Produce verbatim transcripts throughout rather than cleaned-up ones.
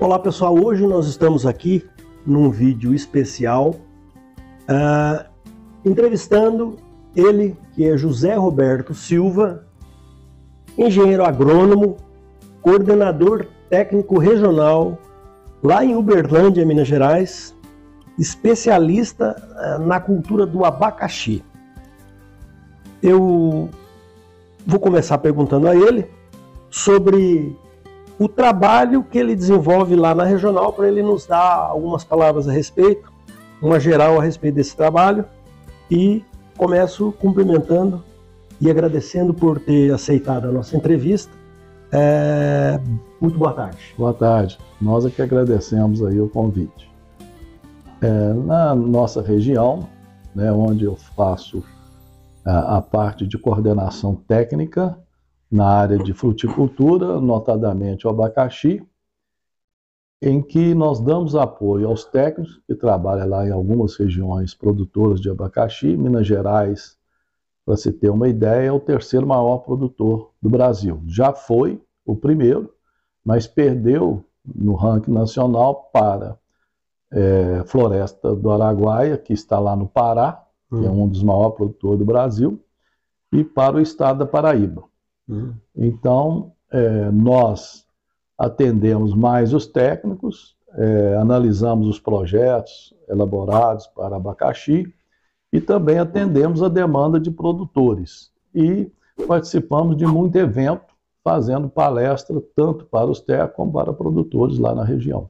Olá pessoal, hoje nós estamos aqui num vídeo especial uh, entrevistando ele, que é José Roberto Silva, engenheiro agrônomo, coordenador técnico regional lá em Uberlândia, Minas Gerais, especialista uh, na cultura do abacaxi. Eu vou começar perguntando a ele sobre o trabalho que ele desenvolve lá na regional, para ele nos dar algumas palavras a respeito, uma geral a respeito desse trabalho, e começo cumprimentando e agradecendo por ter aceitado a nossa entrevista. É... Muito boa tarde. Boa tarde. Nós é que agradecemos aí o convite. É, na nossa região, né, onde eu faço a, a parte de coordenação técnica, na área de fruticultura, notadamente o abacaxi, em que nós damos apoio aos técnicos que trabalham lá em algumas regiões produtoras de abacaxi. Minas Gerais, para se ter uma ideia, é o terceiro maior produtor do Brasil. Já foi o primeiro, mas perdeu no ranking nacional para é, Floresta do Araguaia, que está lá no Pará, hum. que é um dos maiores produtores do Brasil, e para o estado da Paraíba. Uhum. Então, é, nós atendemos mais os técnicos, é, analisamos os projetos elaborados para abacaxi e também atendemos a demanda de produtores. E participamos de muito evento, fazendo palestra tanto para os técnicos como para produtores lá na região.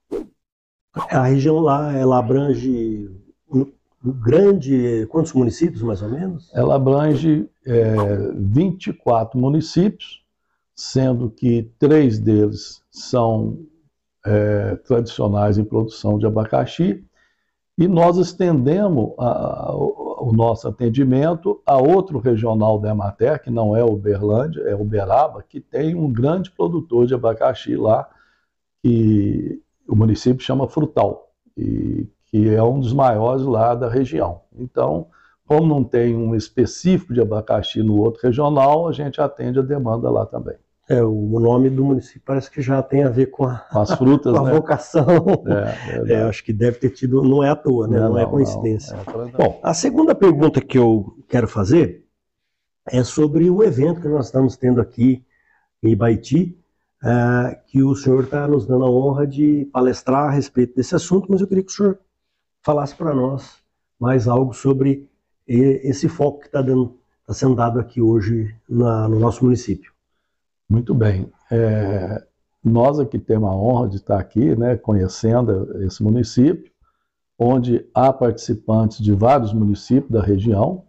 A região lá, ela abrange grande, quantos municípios mais ou menos? Ela abrange é, vinte e quatro municípios, sendo que três deles são é, tradicionais em produção de abacaxi, e nós estendemos a, a, o nosso atendimento a outro regional da Emater, que não é Uberlândia, é Uberaba, que tem um grande produtor de abacaxi lá, que o município chama Frutal, e que é um dos maiores lá da região. Então, como não tem um específico de abacaxi no outro regional, a gente atende a demanda lá também. É, o nome do município parece que já tem a ver com, a, com as frutas, com a né? vocação. É, é, acho que deve ter tido, não é à toa, né? não, não é coincidência. Não, é Bom, a segunda pergunta que eu quero fazer é sobre o evento que nós estamos tendo aqui em Ibaiti, uh, que o senhor está nos dando a honra de palestrar a respeito desse assunto, mas eu queria que o senhor falasse para nós mais algo sobre esse foco que está tá sendo dado aqui hoje na, no nosso município. Muito bem. É, nós aqui temos a honra de estar aqui, né, conhecendo esse município, onde há participantes de vários municípios da região,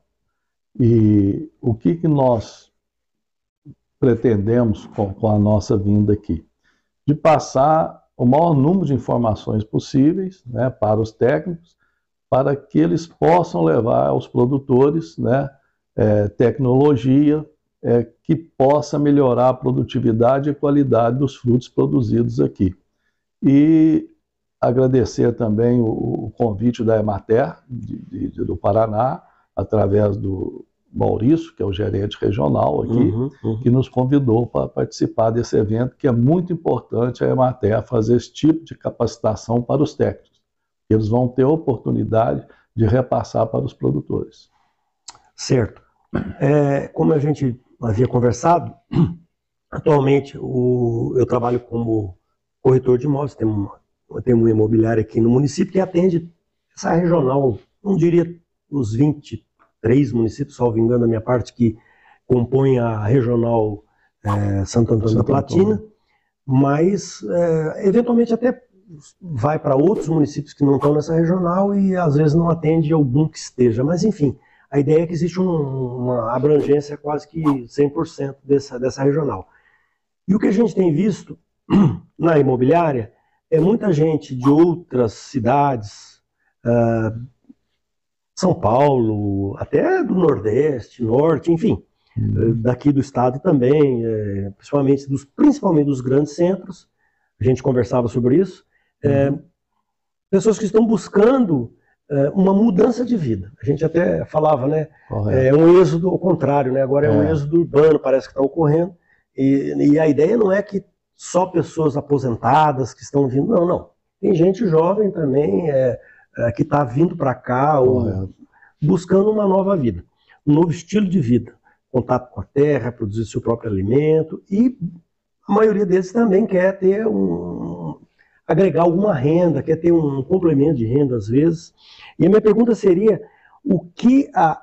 e o que, que nós pretendemos com, com a nossa vinda aqui? De passar o maior número de informações possíveis, né, para os técnicos, para que eles possam levar aos produtores, né, é, tecnologia é, que possa melhorar a produtividade e qualidade dos frutos produzidos aqui. E agradecer também o, o convite da Emater de, de, do Paraná, através do Maurício, que é o gerente regional aqui, uhum, uhum. que nos convidou para participar desse evento, que é muito importante a Emater fazer esse tipo de capacitação para os técnicos. Eles vão ter a oportunidade de repassar para os produtores. Certo. É, como a gente havia conversado, atualmente o, eu trabalho como corretor de imóveis, temos uma, temos uma imobiliária aqui no município que atende essa regional, não diria os vinte e três municípios, salvo engano da minha parte, que compõem a regional é, Santo Antônio da Platina, mas é, eventualmente até vai para outros municípios que não estão nessa regional e às vezes não atende algum que esteja, mas enfim, a ideia é que existe um, uma abrangência quase que cem por cento dessa, dessa regional. E o que a gente tem visto na imobiliária é muita gente de outras cidades, uh, São Paulo, até do Nordeste, Norte, enfim, uhum. daqui do estado também, é, principalmente, dos, principalmente dos grandes centros, a gente conversava sobre isso, uhum. é, pessoas que estão buscando é, uma mudança de vida. A gente até falava, né, é um êxodo ao contrário, né, agora é, é um êxodo urbano, parece que está ocorrendo, e, e a ideia não é que só pessoas aposentadas que estão vindo. Não, não. Tem gente jovem também é, é, que está vindo para cá ou é. buscando uma nova vida, um novo estilo de vida, contato com a terra, produzir seu próprio alimento, e a maioria deles também quer ter um, agregar alguma renda, quer ter um complemento de renda às vezes. E a minha pergunta seria, o que a,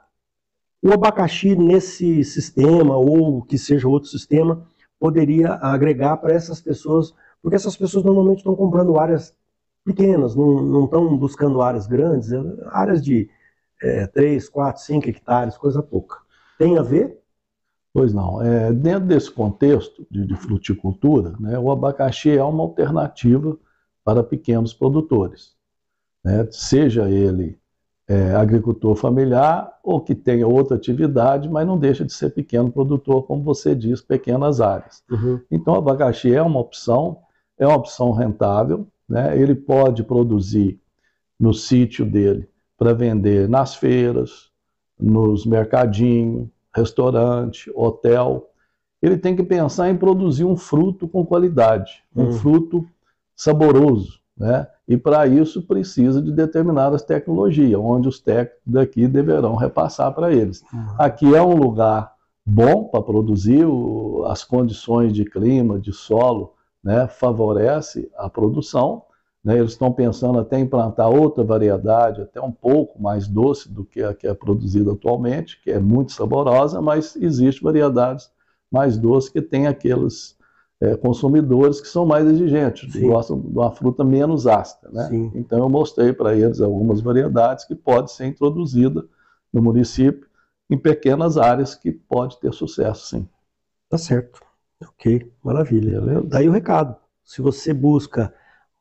o abacaxi nesse sistema, ou que seja outro sistema, poderia agregar para essas pessoas, porque essas pessoas normalmente estão comprando áreas pequenas, não, não estão buscando áreas grandes, áreas de é, três, quatro, cinco hectares, coisa pouca. Tem a ver? Pois não. É, dentro desse contexto de, de fruticultura, né, o abacaxi é uma alternativa para pequenos produtores, né, seja ele é, agricultor familiar ou que tenha outra atividade, mas não deixa de ser pequeno produtor, como você diz, pequenas áreas. Uhum. Então o abacaxi é uma opção, é uma opção rentável, né, ele pode produzir no sítio dele para vender nas feiras, nos mercadinhos, restaurante, hotel. Ele tem que pensar em produzir um fruto com qualidade, um uhum. fruto saboroso, né? E para isso precisa de determinadas tecnologias, onde os técnicos daqui deverão repassar para eles. Uhum. Aqui é um lugar bom para produzir, o, as condições de clima, de solo, né, favorece a produção, né? Eles estão pensando até em plantar outra variedade, até um pouco mais doce do que a que é produzida atualmente, que é muito saborosa, mas existe variedades mais doces que tem aqueles é, consumidores que são mais exigentes, que gostam de uma fruta menos ácida, né? Então eu mostrei para eles algumas variedades que podem ser introduzidas no município em pequenas áreas que pode ter sucesso, sim. Tá certo. Ok, maravilha. Beleza? Daí o recado. Se você busca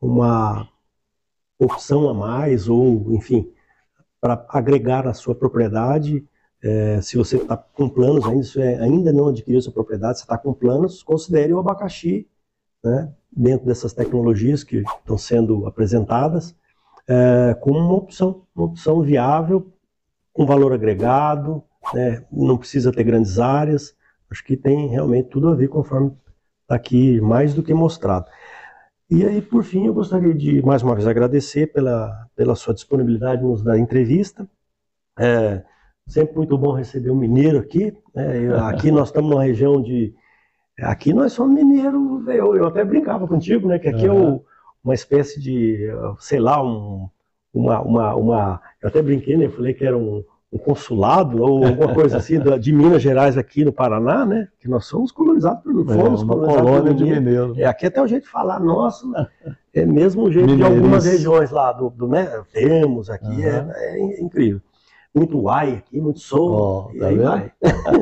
uma opção a mais, ou, enfim, para agregar na sua propriedade, é, se você está com planos ainda, se é, ainda não adquiriu sua propriedade, você está com planos, considere o abacaxi, né, dentro dessas tecnologias que estão sendo apresentadas, é, como uma opção, uma opção viável, com valor agregado, né, não precisa ter grandes áreas. Acho que tem realmente tudo a ver conforme está aqui mais do que mostrado. E aí, por fim, eu gostaria de, mais uma vez, agradecer pela, pela sua disponibilidade nos dar entrevista. É sempre muito bom receber um mineiro aqui. Né? Eu, aqui nós estamos numa região de... Aqui nós somos mineiros, eu, eu até brincava contigo, né? Que aqui uhum. é o, uma espécie de, sei lá, um, uma, uma, uma... Eu até brinquei, né? Eu falei que era um... um consulado ou alguma coisa assim de Minas Gerais aqui no Paraná, né? Que nós somos colonizados por fomos é, uma colônia de mineiro. É, aqui até o jeito de falar nosso é mesmo o jeito de algumas regiões lá do, do né? Temos aqui, uhum. é, é incrível. Muito uai aqui, muito som, oh, e tá aí vai.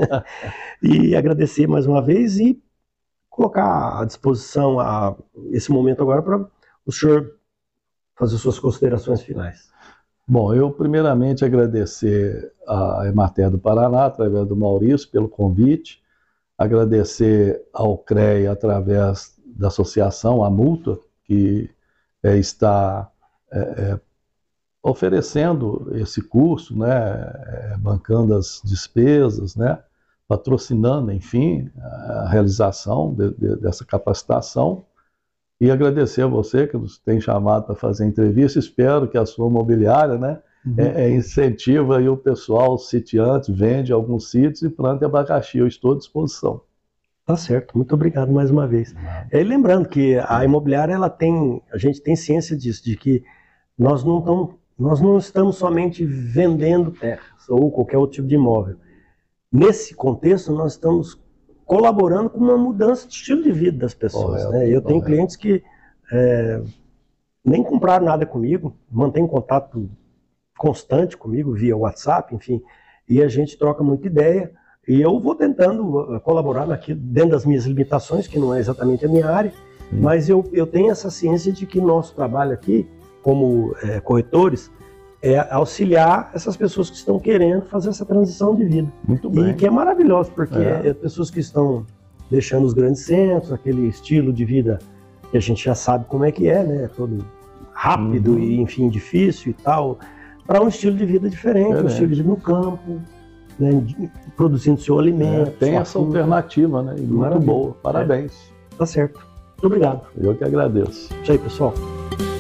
E agradecer mais uma vez e colocar à disposição a, esse momento agora para o senhor fazer suas considerações finais. Bom, eu primeiramente agradecer a Emater do Paraná, através do Maurício, pelo convite, agradecer ao CREA através da associação, a Multa, que é, está é, é, oferecendo esse curso, né, é, bancando as despesas, né, patrocinando, enfim, a realização de, de, dessa capacitação. E agradecer a você que nos tem chamado para fazer entrevista. Espero que a sua imobiliária, né, uhum. é, é, incentiva aí o pessoal, os sitiantes, vende alguns sítios e planta abacaxi. Eu estou à disposição. Tá certo, muito obrigado mais uma vez. É, lembrando que a imobiliária, ela tem, a gente tem ciência disso, de que nós não, tão, nós não estamos somente vendendo terras ou qualquer outro tipo de imóvel. Nesse contexto, nós estamos colaborando com uma mudança de estilo de vida das pessoas. Correto, né? Eu tenho correto. clientes que é, nem compraram nada comigo, mantêm contato constante comigo via WhatsApp, enfim, e a gente troca muita ideia, e eu vou tentando colaborar naquilo, dentro das minhas limitações, que não é exatamente a minha área, Sim. mas eu, eu tenho essa ciência de que nosso trabalho aqui, como é, corretores, é auxiliar essas pessoas que estão querendo fazer essa transição de vida. Muito bem. E que é maravilhoso, porque é. é pessoas que estão deixando os grandes centros, aquele estilo de vida que a gente já sabe como é que é, né? Todo rápido uhum. e, enfim, difícil e tal, para um estilo de vida diferente, é, um estilo de vida no campo, né? Produzindo seu alimento. É, tem essa fruta. Alternativa, né? E muito boa. Parabéns. É. Tá certo. Muito obrigado. Eu que agradeço. Isso aí, pessoal.